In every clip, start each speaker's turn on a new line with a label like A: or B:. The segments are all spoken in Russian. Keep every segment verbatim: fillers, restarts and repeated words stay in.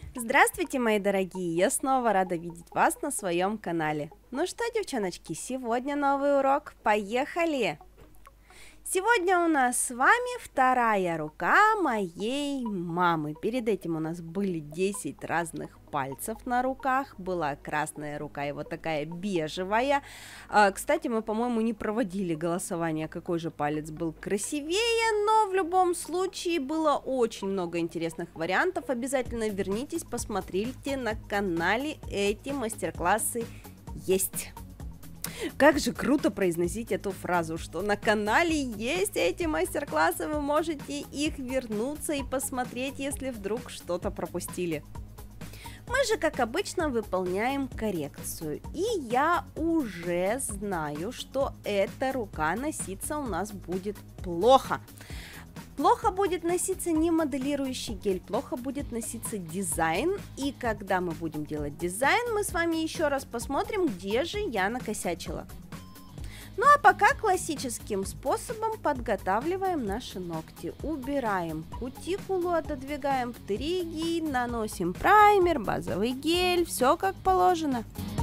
A: Здравствуйте, мои дорогие! Я снова рада видеть вас на своем канале. Ну что, девчоночки, сегодня новый урок. Поехали! Сегодня у нас с вами вторая рука моей мамы. Перед этим у нас были десять разных пальцев на руках. Была красная рука и вот такая бежевая. А, кстати, мы, по-моему, не проводили голосование, какой же палец был красивее, но в любом случае было очень много интересных вариантов. Обязательно вернитесь, посмотрите на канале, эти мастер-классы есть. Как же круто произносить эту фразу, что на канале есть эти мастер-классы, вы можете их вернуться и посмотреть, если вдруг что-то пропустили. Мы же, как обычно, выполняем коррекцию, и я уже знаю, что эта рука носиться у нас будет плохо. Плохо будет носиться не моделирующий гель, плохо будет носиться дизайн, и когда мы будем делать дизайн, мы с вами еще раз посмотрим, где же я накосячила. Ну а пока классическим способом подготавливаем наши ногти. Убираем кутикулу, отодвигаем птериги, наносим праймер, базовый гель, все как положено.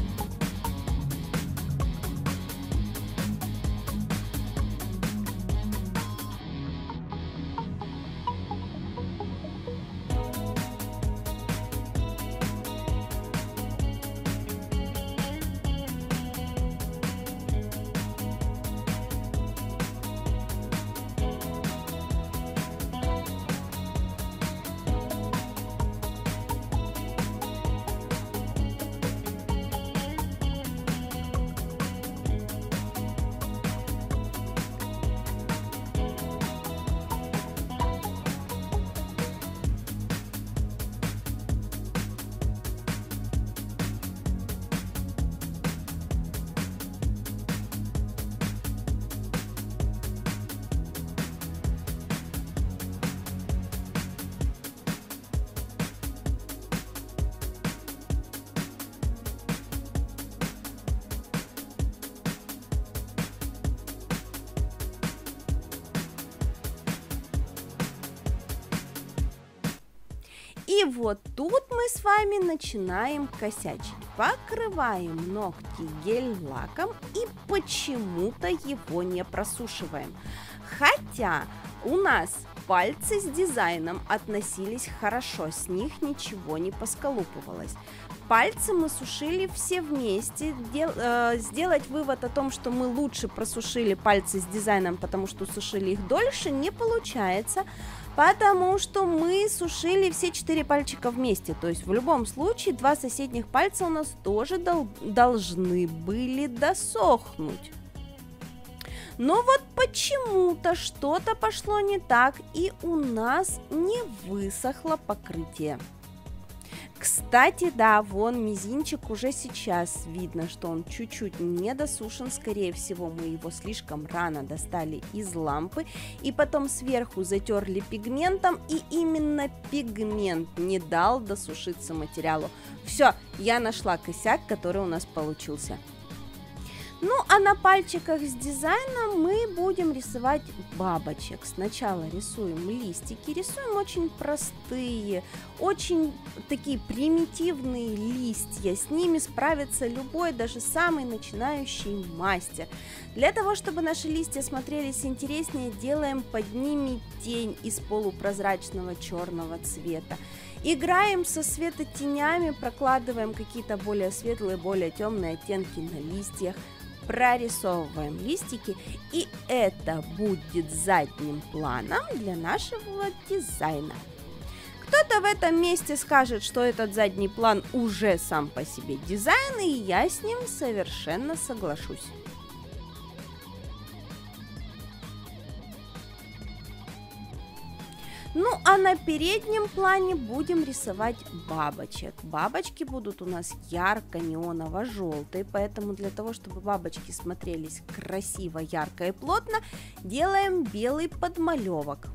A: И вот тут мы с вами начинаем косячить. Покрываем ногти гель-лаком и почему-то его не просушиваем. Хотя у нас пальцы с дизайном относились хорошо, с них ничего не посколупывалось. Пальцы мы сушили все вместе. Дел, э, сделать вывод о том, что мы лучше просушили пальцы с дизайном, потому что сушили их дольше, не получается. Потому что мы сушили все четыре пальчика вместе, то есть в любом случае два соседних пальца у нас тоже дол- должны были досохнуть. Но вот почему-то что-то пошло не так, и у нас не высохло покрытие. Кстати, да, вон мизинчик уже сейчас видно, что он чуть-чуть недосушен, скорее всего, мы его слишком рано достали из лампы, и потом сверху затерли пигментом, и именно пигмент не дал досушиться материалу. Все, я нашла косяк, который у нас получился. Ну, а на пальчиках с дизайном мы будем рисовать бабочек. Сначала рисуем листики, рисуем очень простые, очень такие примитивные листья. С ними справится любой, даже самый начинающий мастер. Для того, чтобы наши листья смотрелись интереснее, делаем под ними тень из полупрозрачного черного цвета. Играем со светотенями, прокладываем какие-то более светлые, более темные оттенки на листьях. Прорисовываем листики, и это будет задним планом для нашего дизайна. Кто-то в этом месте скажет, что этот задний план уже сам по себе дизайн, и я с ним совершенно соглашусь. Ну, а на переднем плане будем рисовать бабочек. Бабочки будут у нас ярко-неоново-желтые, поэтому для того, чтобы бабочки смотрелись красиво, ярко и плотно, делаем белый подмалевок.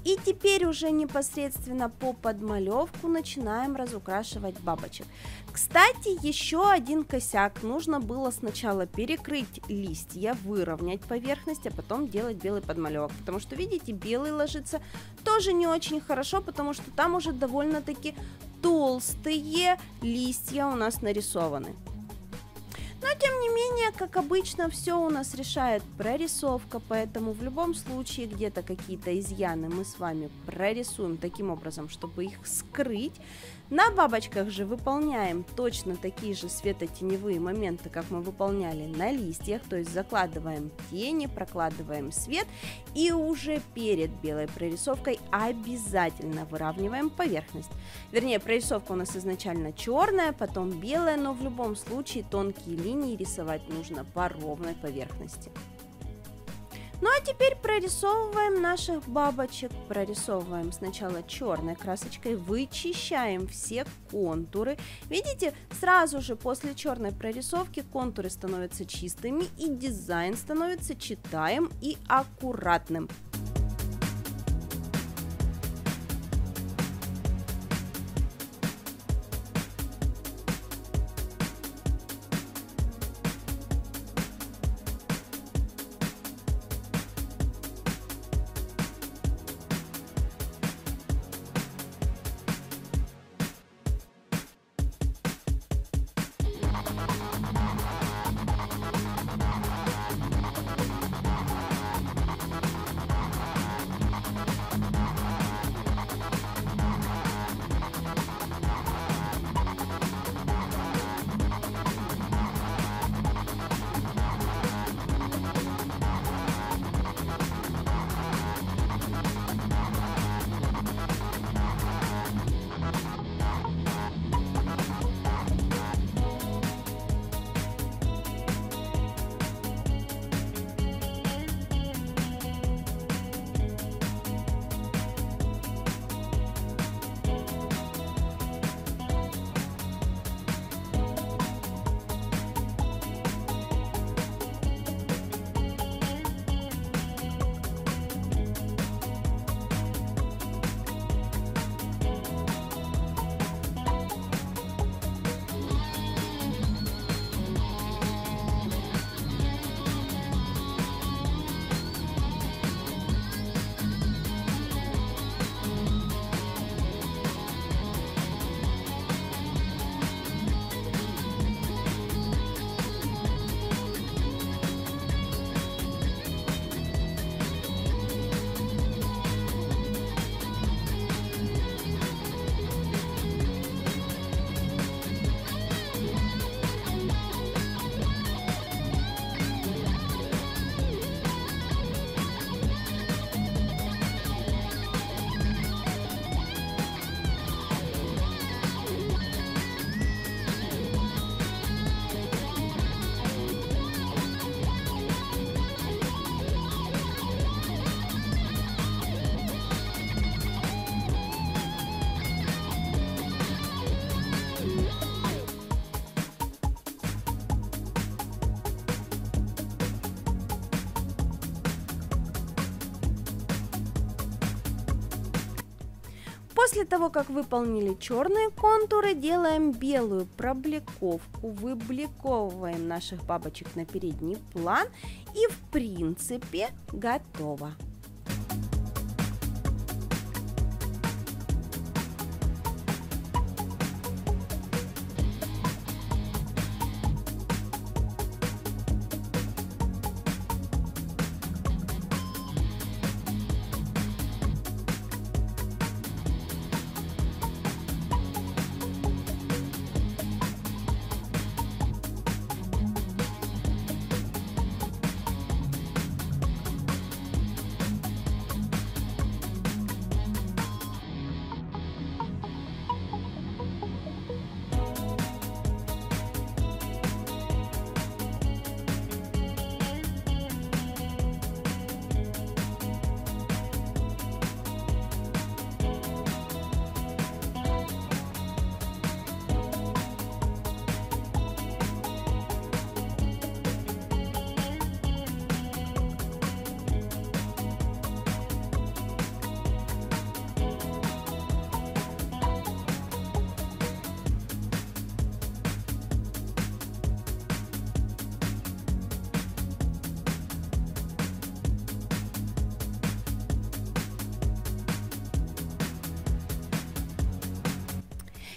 A: И теперь уже непосредственно по подмалевку начинаем разукрашивать бабочек. Кстати, еще один косяк. Нужно было сначала перекрыть листья, выровнять поверхность, а потом делать белый подмалевок. Потому что, видите, белый ложится тоже не очень хорошо, потому что там уже довольно-таки толстые листья у нас нарисованы. Но, тем не менее, как обычно, все у нас решает прорисовка, поэтому в любом случае где-то какие-то изъяны мы с вами прорисуем таким образом, чтобы их скрыть. На бабочках же выполняем точно такие же светотеневые моменты, как мы выполняли на листьях, то есть закладываем тени, прокладываем свет и уже перед белой прорисовкой обязательно выравниваем поверхность. Вернее, прорисовка у нас изначально черная, потом белая, но в любом случае тонкие линии рисовать нужно по ровной поверхности. Ну а теперь прорисовываем наших бабочек. Прорисовываем сначала черной красочкой, вычищаем все контуры. Видите, сразу же после черной прорисовки контуры становятся чистыми и дизайн становится читаем и аккуратным. После того, как выполнили черные контуры, делаем белую проблековку, выбликовываем наших бабочек на передний план и в принципе готово.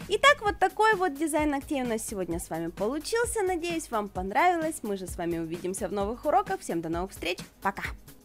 A: Итак, вот такой вот дизайн ногтей у нас сегодня с вами получился. Надеюсь, вам понравилось. Мы же с вами увидимся в новых уроках. Всем до новых встреч. Пока!